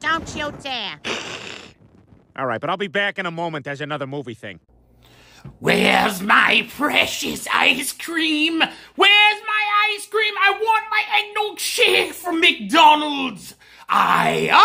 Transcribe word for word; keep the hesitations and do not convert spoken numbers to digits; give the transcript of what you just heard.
Don't you dare. All right, but I'll be back in a moment. There's another movie thing. Where's my precious ice cream? Where's my ice cream? I want my eggnog shake from McDonald's. I